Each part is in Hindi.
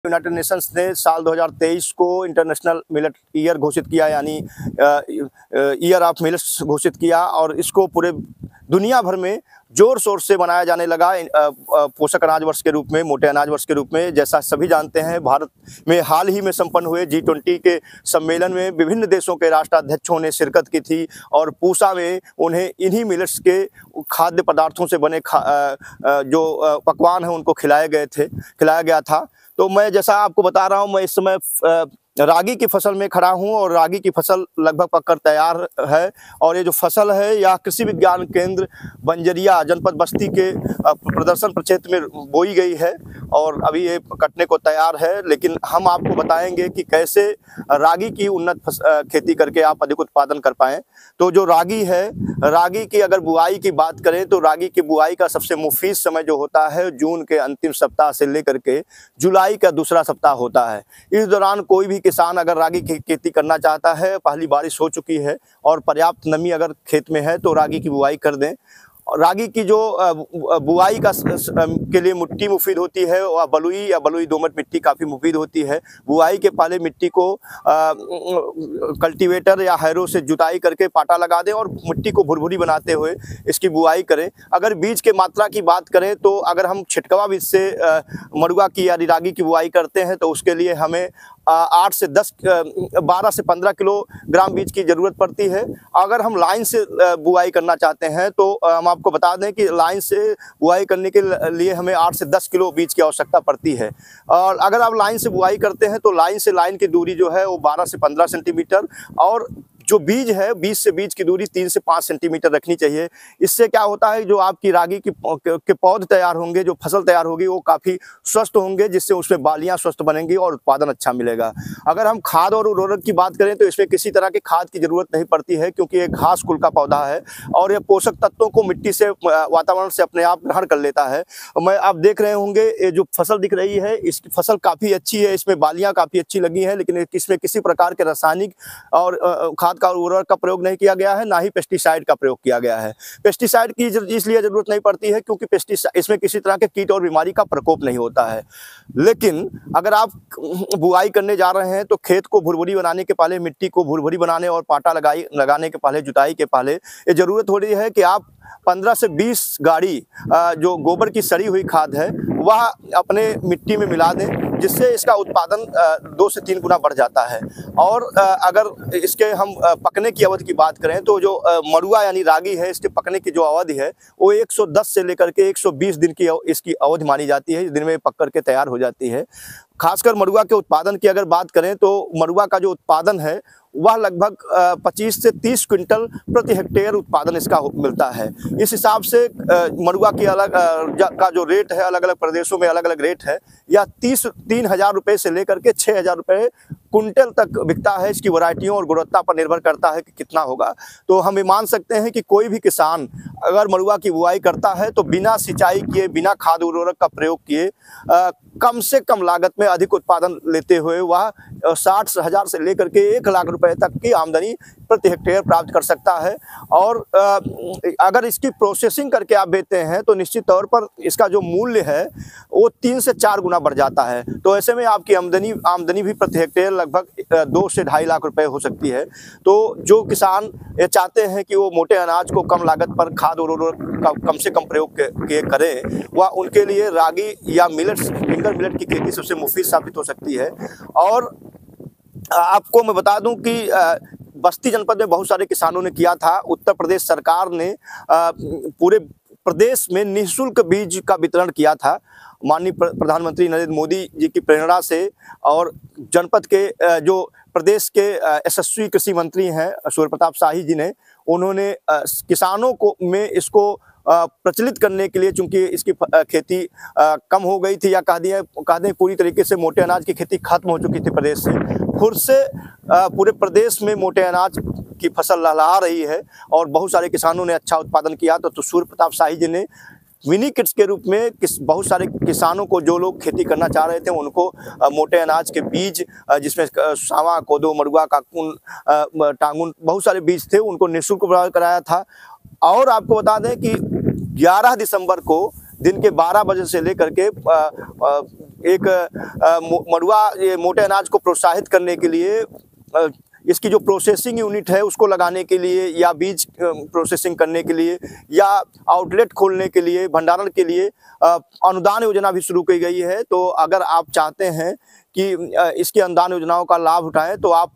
यूनाइटेड नेशंस ने साल 2023 को इंटरनेशनल मिलेट ईयर घोषित किया, यानी ईयर ऑफ मिलेट्स घोषित किया और इसको पूरे दुनिया भर में जोर शोर से मनाया जाने लगा पोषक अनाज वर्ष के रूप में, मोटे अनाज वर्ष के रूप में। जैसा सभी जानते हैं, भारत में हाल ही में संपन्न हुए G20 के सम्मेलन में विभिन्न देशों के राष्ट्राध्यक्षों ने शिरकत की थी और पूसा में उन्हें इन्हीं मिलेट्स के खाद्य पदार्थों से बने जो पकवान हैं उनको खिलाया गया था। तो मैं जैसा आपको बता रहा हूँ, मैं इस समय रागी की फसल में खड़ा हूँ और रागी की फसल लगभग पककर तैयार है। और ये जो फसल है यह कृषि विज्ञान केंद्र बंजरिया जनपद बस्ती के प्रदर्शन प्रक्षेत्र में बोई गई है और अभी ये कटने को तैयार है। लेकिन हम आपको बताएंगे कि कैसे रागी की उन्नत खेती करके आप अधिक उत्पादन कर पाएँ। तो जो रागी है, रागी की अगर बुआई की बात करें तो रागी की बुआई का सबसे मुफीद समय जो होता है जून के अंतिम सप्ताह से लेकर के जुलाई का दूसरा सप्ताह होता है। इस दौरान कोई भी किसान अगर रागी की खेती करना चाहता है, पहली बारिश हो चुकी है और पर्याप्त नमी अगर खेत में है तो रागी की बुआई कर दें। रागी की जो बुआई के लिए मिट्टी मुफीद होती है वह बलुई या बलुई दोमट मिट्टी काफ़ी मुफीद होती है। बुआई के पहले मिट्टी को कल्टीवेटर या हैरो से जुताई करके पाटा लगा दें और मिट्टी को भुरभुरी बनाते हुए इसकी बुआई करें। अगर बीज के मात्रा की बात करें तो अगर हम छिटकवा बीज से मड़ुआ की या रागी की बुआई करते हैं तो उसके लिए हमें 8 से 10 12 से 15 किलोग्राम बीज की ज़रूरत पड़ती है। अगर हम लाइन से बुआई करना चाहते हैं तो हम आपको बता दें कि लाइन से बुआई करने के लिए हमें 8 से 10 किलो बीज की आवश्यकता पड़ती है। और अगर आप लाइन से बुआई करते हैं तो लाइन से लाइन की दूरी जो है वो 12 से 15 सेंटीमीटर और जो बीज है, बीज से बीज की दूरी 3 से 5 सेंटीमीटर रखनी चाहिए। इससे क्या होता है, जो आपकी रागी के पौध तैयार होंगे, जो फसल तैयार होगी वो काफ़ी स्वस्थ होंगे, जिससे उसमें बालियां स्वस्थ बनेंगी और उत्पादन अच्छा मिलेगा। अगर हम खाद और उर्वरक की बात करें तो इसमें किसी तरह के खाद की ज़रूरत नहीं पड़ती है, क्योंकि ये घास कुल का पौधा है और ये पोषक तत्वों को मिट्टी से, वातावरण से अपने आप ग्रहण कर लेता है। मैं आप देख रहे होंगे ये जो फसल दिख रही है, इसकी फसल काफ़ी अच्छी है, इसमें बालियाँ काफ़ी अच्छी लगी हैं, लेकिन इसमें किसी प्रकार के रासायनिक और खाद का उर्वरक का प्रयोग नहीं किया गया है, ना ही पेस्टिसाइड का प्रयोग किया गया है। पेस्टिसाइड की इसलिए जरूरत नहीं पड़ती है क्योंकि इसमें किसी तरह के कीट और बीमारी का प्रकोप नहीं होता है। लेकिन अगर आप बुआई करने जा रहे हैं तो खेत को भुरभुरी बनाने के पहले, मिट्टी को भुरभुरी बनाने और पाटा लगाने के पहले, जुताई के पहले ये जरूरत हो रही है कि आप 15 से 20 गाड़ी जो गोबर की सड़ी हुई खाद है वह अपने मिट्टी में मिला दें, जिससे इसका उत्पादन 2 से 3 गुना बढ़ जाता है। और अगर इसके हम पकने की अवधि की बात करें तो जो मड़ुआ यानी रागी है, इसके पकने की जो अवधि है वो 110 से लेकर के 120 दिन की इसकी अवधि मानी जाती है। इस दिन में पक करके तैयार हो जाती है। खासकर मड़ुआ के उत्पादन की अगर बात करें तो मड़ुआ का जो उत्पादन है वह लगभग 25 से 30 क्विंटल प्रति हेक्टेयर उत्पादन इसका मिलता है। इस हिसाब से मड़ुआ की का जो रेट है, अलग अलग प्रदेशों में अलग अलग रेट है। या 3,000 रुपये से लेकर के 6,000 रुपये कुंटल तक बिकता है। इसकी वैरायटियों और गुणवत्ता पर निर्भर करता है कि कितना होगा। तो हम ये मान सकते हैं कि कोई भी किसान अगर मड़ुआ की बुआई करता है तो बिना सिंचाई किए, बिना खाद उर्वरक का प्रयोग किए, कम से कम लागत में अधिक उत्पादन लेते हुए वह 60,000 से लेकर के 1 लाख रुपए तक की आमदनी प्रति हेक्टेयर प्राप्त कर सकता है। और अगर इसकी प्रोसेसिंग करके आप बेचते हैं तो निश्चित तौर पर इसका जो मूल्य है वो 3 से 4 गुना बढ़ जाता है। तो ऐसे में आपकी आमदनी भी प्रति हेक्टेयर लगभग 2 से 2.5 लाख रुपए हो सकती है। तो जो किसान ये चाहते हैं कि वो मोटे अनाज को कम लागत पर खाद और उर्वरक का कम से कम प्रयोग करें, वह उनके लिए रागी या फिंगर मिलेट की खेती सबसे मुफीद साबित हो सकती है। और आपको मैं बता दूं कि बस्ती जनपद में बहुत सारे किसानों ने किया था। उत्तर प्रदेश सरकार ने पूरे प्रदेश में निःशुल्क बीज का वितरण किया था। माननीय प्रधानमंत्री नरेंद्र मोदी जी की प्रेरणा से और जनपद के जो प्रदेश के यशस्वी कृषि मंत्री हैं सूर्य प्रताप शाही जी ने, उन्होंने किसानों को में इसको प्रचलित करने के लिए, चूंकि इसकी खेती कम हो गई थी या कह दें पूरी तरीके से मोटे अनाज की खेती खत्म हो चुकी थी प्रदेश से, खुद से पूरे प्रदेश में मोटे अनाज की फसल लहलहा रही है और बहुत सारे किसानों ने अच्छा उत्पादन किया। तो सूर्य प्रताप शाही जी ने मिनी किट्स के रूप में बहुत सारे किसानों को, जो लोग खेती करना चाह रहे थे, उनको मोटे अनाज के बीज, जिसमें सावा, कोदो, मड़ुआ, काकुन, टांगुन, बहुत सारे बीज थे, उनको निःशुल्क प्रदान कराया था। और आपको बता दें कि 11 दिसंबर को दिन के 12 बजे से लेकर के एक मड़ुआ ये मोटे अनाज को प्रोत्साहित करने के लिए इसकी जो प्रोसेसिंग यूनिट है उसको लगाने के लिए, या बीज प्रोसेसिंग करने के लिए, या आउटलेट खोलने के लिए, भंडारण के लिए अनुदान योजना भी शुरू की गई है। तो अगर आप चाहते हैं कि इसकी अनुदान योजनाओं का लाभ उठाएं तो आप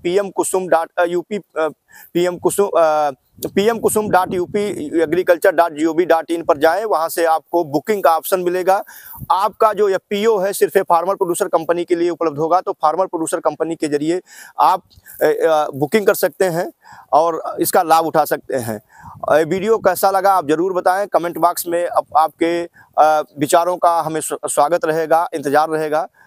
pmkusum.up.agriculture.gov.in पर जाएं। वहां से आपको बुकिंग का ऑप्शन मिलेगा। आपका जो एफपीओ है सिर्फ फार्मर प्रोड्यूसर कंपनी के लिए उपलब्ध होगा, तो फार्मर प्रोड्यूसर कंपनी के जरिए आप बुकिंग कर सकते हैं और इसका लाभ उठा सकते हैं। वीडियो कैसा लगा आप जरूर बताएं। कमेंट बॉक्स में आपके विचारों का हमें स्वागत रहेगा, इंतजार रहेगा।